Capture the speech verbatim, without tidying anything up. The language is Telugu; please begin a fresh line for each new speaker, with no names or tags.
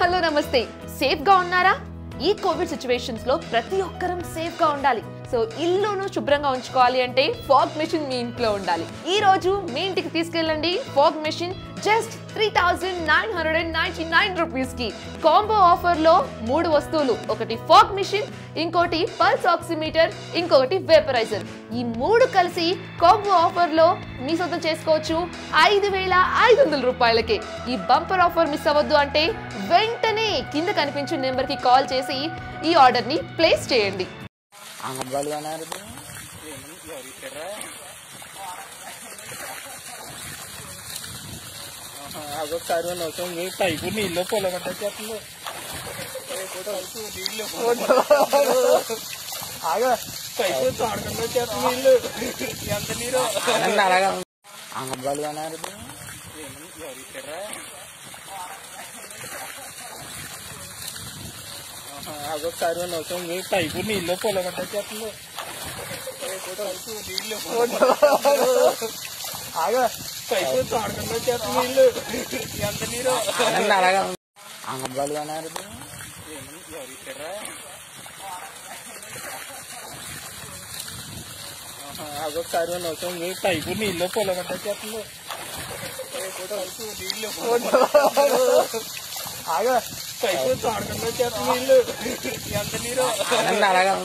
హలో నమస్తే సేఫ్ గా ఉన్నారా ఈ కోవిడ్ సిచువేషన్స్ లో ప్రతి ఒక్కరం సేఫ్ గా ఉండాలి సో ఇల్లును శుభ్రంగా ఉంచుకోవాలి అంటే ఫాగ్ మెషిన్ మీ ఇంట్లో ఉండాలి ఈ రోజు మీ ఇంటికి తీసుకెళ్ళండి fog machine just three thousand nine hundred ninety nine rupees కి కాంబో ఆఫర్ లో మూడు వస్తువులు ఒకటి ఫాగ్ మెషిన్ ఇంకోటి పల్స్ ఆక్సిమీటర్ ఇంకొకటి వేపరైజర్ ఈ మూడు కలిసి కాంబో ఆఫర్ లో మీ సొంతం చేసుకోవచ్చు ఐదు వేల ఐదు వందల రూపాయలకే ఈ బంపర్ ఆఫర్ మిస్ అవ్వద్దు అంటే వెంటనే కింద కనిపించే నెంబర్ కి కాల్ చేసి ఈ ఆర్డర్ ని ప్లేస్ చేయండి
అదొకసారి అవుతుంది పైపు నీళ్ళు పొలగట్ట చేస్తుంది నీళ్ళు ఆగా పైపు తోడకుండా చేస్తుంది నీళ్ళు ఎంత నీరు అలాగా అంగబాలు అన్నారు అదొకసారి అవుతుంది పైపు నీళ్ళు పొలగట్ట చేస్తుంది నీళ్ళు ఆగా పైపు తోడకుండా చేస్తుంది నీళ్ళు ఎంత నీరు అలాగా అంగబాలు అన్నారు అదొకసారి అవుతుంది పైపు నీళ్ళు పొలగట్ట చేస్తుంది నీళ్ళు ఆగా పైపు తోడకుండా చేస్తుంది నీళ్ళు ఎంత నీరు అలాగా